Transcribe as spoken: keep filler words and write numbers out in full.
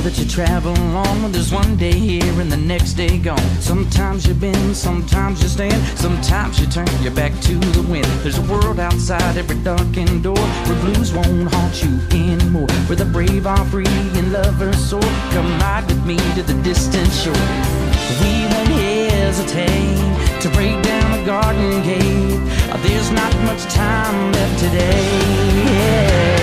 that you travel on. There's one day here and the next day gone. Sometimes you bend, sometimes you stand, sometimes you turn your back to the wind. There's a world outside every darkened door where blues won't haunt you anymore, where the brave are free and lovers soar. Come ride with me to the distant shore. We won't hesitate to break down the garden gate. There's not much time left today. Yeah.